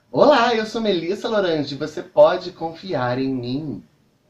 Olá, eu sou Melissa Lorange, você pode confiar em mim.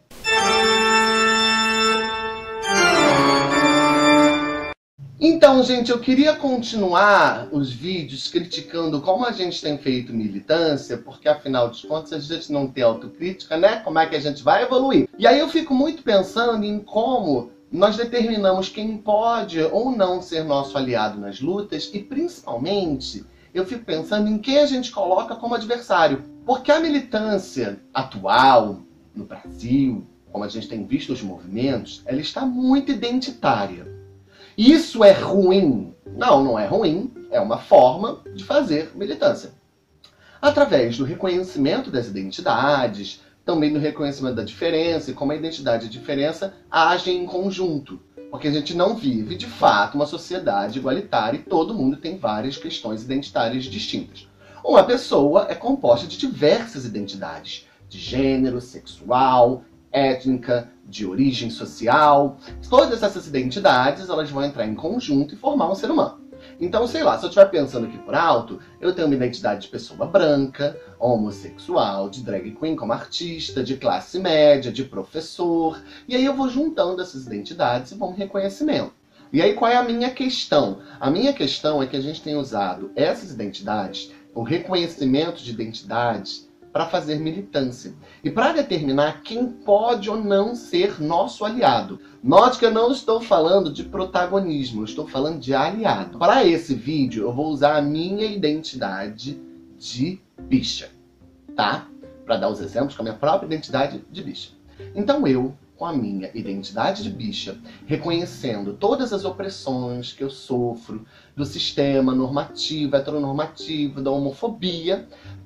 Então, gente, eu queria continuar os vídeos criticando como a gente tem feito militância, porque afinal de contas, a gente não tem autocrítica, né? Como é que a gente vai evoluir? E aí eu fico muito pensando em como nós determinamos quem pode ou não ser nosso aliado nas lutas e, principalmente, eu fico pensando em quem a gente coloca como adversário. Porque a militância atual, no Brasil, como a gente tem visto os movimentos, ela está muito identitária. Isso é ruim? Não, não é ruim. É uma forma de fazer militância. Através do reconhecimento das identidades, também do reconhecimento da diferença, e como a identidade e a diferença agem em conjunto. Porque a gente não vive, de fato, uma sociedade igualitária e todo mundo tem várias questões identitárias distintas. Uma pessoa é composta de diversas identidades, de gênero, sexual, étnica, de origem social. Todas essas identidades elas vão entrar em conjunto e formar um ser humano. Então, sei lá, se eu estiver pensando aqui por alto, eu tenho uma identidade de pessoa branca, homossexual, de drag queen como artista, de classe média, de professor. E aí eu vou juntando essas identidades e vou um reconhecimento. E aí qual é a minha questão? A minha questão é que a gente tem usado essas identidades, o reconhecimento de identidades, para fazer militância e para determinar quem pode ou não ser nosso aliado. Note que eu não estou falando de protagonismo, eu estou falando de aliado. Para esse vídeo, eu vou usar a minha identidade de bicha, tá? Para dar os exemplos com a minha própria identidade de bicha. Então eu, com a minha identidade de bicha, reconhecendo todas as opressões que eu sofro do sistema normativo, heteronormativo, da homofobia,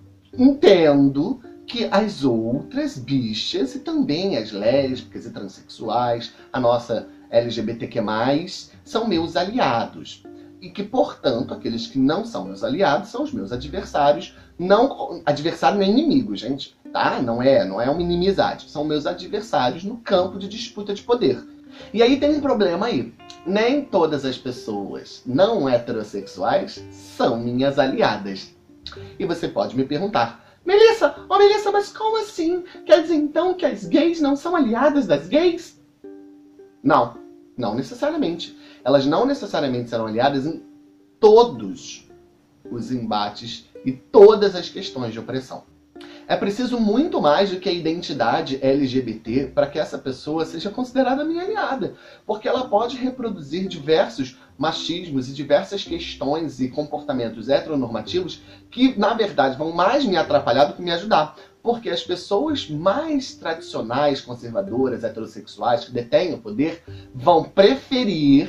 entendo que as outras bichas e também as lésbicas e transexuais, a nossa LGBTQ+, são meus aliados. E que, portanto, aqueles que não são meus aliados são os meus adversários. Não, adversário não é inimigo, gente, tá? Não é uma inimizade. São meus adversários no campo de disputa de poder. E aí tem um problema aí. Nem todas as pessoas não heterossexuais são minhas aliadas. E você pode me perguntar, Melissa, mas como assim? Quer dizer então que as gays não são aliadas das gays? Não, não necessariamente. Elas não necessariamente serão aliadas em todos os embates e todas as questões de opressão. É preciso muito mais do que a identidade LGBT para que essa pessoa seja considerada minha aliada. Porque ela pode reproduzir diversos machismos e diversas questões e comportamentos heteronormativos que, na verdade, vão mais me atrapalhar do que me ajudar. Porque as pessoas mais tradicionais, conservadoras, heterossexuais, que detêm o poder, vão preferir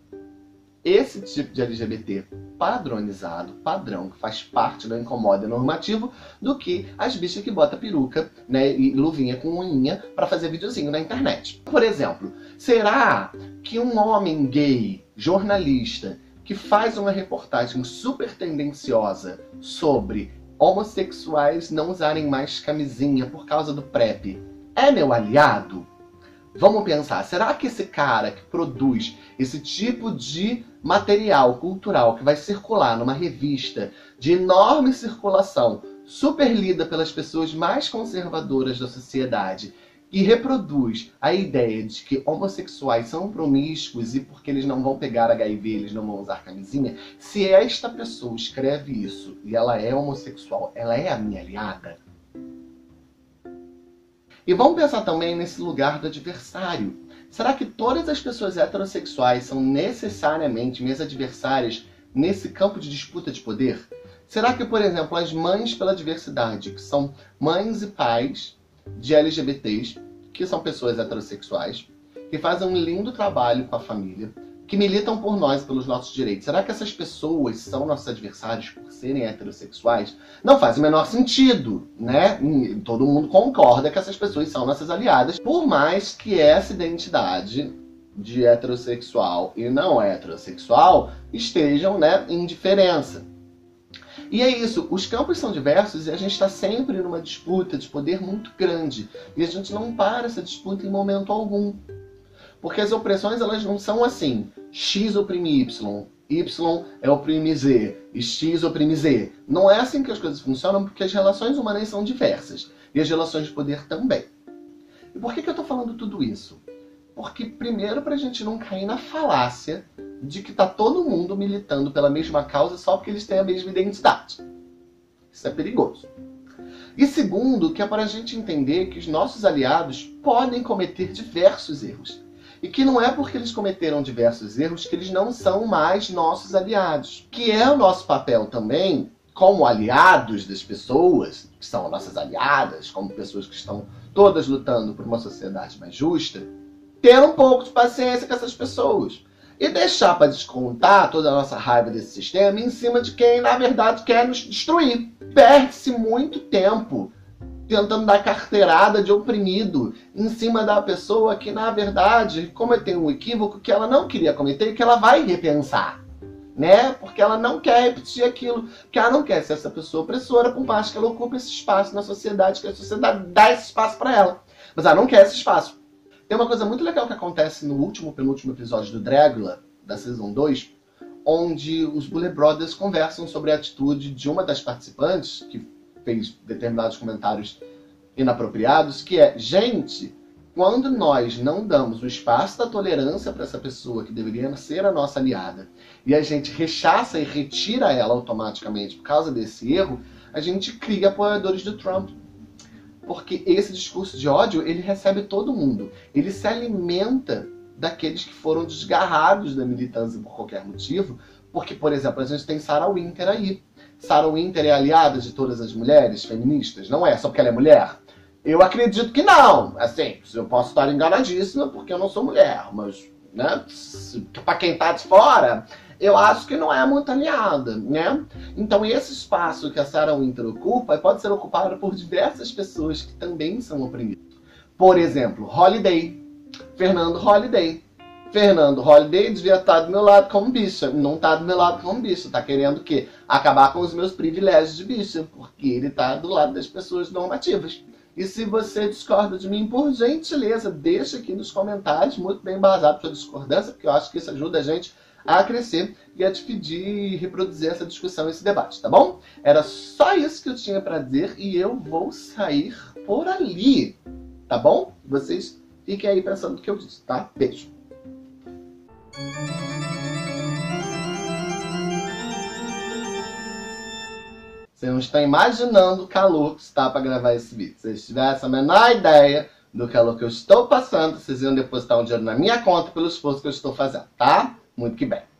esse tipo de LGBT padronizado, padrão, que faz parte do incomodo normativo, do que as bichas que botam peruca, né, e luvinha com unhinha para fazer videozinho na internet. Por exemplo, será que um homem gay, jornalista, que faz uma reportagem super tendenciosa sobre homossexuais não usarem mais camisinha por causa do PrEP, é meu aliado? Vamos pensar, será que esse cara que produz esse tipo de material cultural que vai circular numa revista de enorme circulação, super lida pelas pessoas mais conservadoras da sociedade, e reproduz a ideia de que homossexuais são promíscuos e porque eles não vão pegar HIV, eles não vão usar camisinha, se esta pessoa escreve isso e ela é homossexual, ela é a minha aliada? E vamos pensar também nesse lugar do adversário. Será que todas as pessoas heterossexuais são necessariamente minhas adversárias nesse campo de disputa de poder? Será que, por exemplo, as mães pela diversidade, que são mães e pais de LGBTs, que são pessoas heterossexuais, que fazem um lindo trabalho com a família, que militam por nós, pelos nossos direitos, será que essas pessoas são nossos adversários por serem heterossexuais? Não faz o menor sentido, né? Todo mundo concorda que essas pessoas são nossas aliadas, por mais que essa identidade de heterossexual e não heterossexual estejam, né, em diferença. E é isso, os campos são diversos e a gente está sempre numa disputa de poder muito grande. E a gente não para essa disputa em momento algum. Porque as opressões, elas não são assim, X oprime Y, Y oprime Z, X oprime Z. Não é assim que as coisas funcionam, porque as relações humanas são diversas. E as relações de poder também. E por que eu estou falando tudo isso? Porque, primeiro, para a gente não cair na falácia de que está todo mundo militando pela mesma causa só porque eles têm a mesma identidade. Isso é perigoso. E segundo, que é para a gente entender que os nossos aliados podem cometer diversos erros. E que não é porque eles cometeram diversos erros que eles não são mais nossos aliados. Que é o nosso papel também, como aliados das pessoas, que são nossas aliadas, como pessoas que estão todas lutando por uma sociedade mais justa, ter um pouco de paciência com essas pessoas. E deixar para descontar toda a nossa raiva desse sistema em cima de quem, na verdade, quer nos destruir. Perde-se muito tempo tentando dar carteirada de oprimido em cima da pessoa que, na verdade, cometeu um equívoco que ela não queria cometer e que ela vai repensar. Né? Porque ela não quer repetir aquilo, que ela não quer ser essa pessoa opressora, por mais que ela ocupe esse espaço na sociedade, que a sociedade dá esse espaço para ela. Mas ela não quer esse espaço. Tem uma coisa muito legal que acontece no penúltimo episódio do Dragula, da Season 2, onde os Boulet Brothers conversam sobre a atitude de uma das participantes, que fez determinados comentários inapropriados, que é, gente, quando nós não damos o espaço da tolerância para essa pessoa que deveria ser a nossa aliada, e a gente rechaça e retira ela automaticamente por causa desse erro, a gente cria apoiadores do Trump. Porque esse discurso de ódio, ele recebe todo mundo. Ele se alimenta daqueles que foram desgarrados da militância por qualquer motivo. Porque, por exemplo, a gente tem Sarah Winter aí. Sarah Winter é aliada de todas as mulheres feministas? Não é só porque ela é mulher? Eu acredito que não. Assim, eu posso estar enganadíssima porque eu não sou mulher. Mas, né, para quem tá de fora, eu acho que não é muito aliada, né? Então esse espaço que a Sarah Winter ocupa pode ser ocupado por diversas pessoas que também são oprimidas. Por exemplo, Holiday. Fernando Holiday. Fernando Holiday devia estar do meu lado como bicha. Não está do meu lado como bicha. Está querendo o quê? Acabar com os meus privilégios de bicha. Porque ele está do lado das pessoas normativas. E se você discorda de mim, por gentileza, deixa aqui nos comentários, muito bem embasado sua discordância, porque eu acho que isso ajuda a gente a crescer e a dividir e reproduzir essa discussão, esse debate, tá bom? Era só isso que eu tinha para dizer e eu vou sair por ali, tá bom? Vocês fiquem aí pensando no que eu disse, tá? Beijo! Você não está imaginando o calor que está para gravar esse vídeo. Se vocês tivessem a menor ideia do calor que eu estou passando, vocês iam depositar um dinheiro na minha conta pelo esforço que eu estou fazendo, tá? Muito que bem.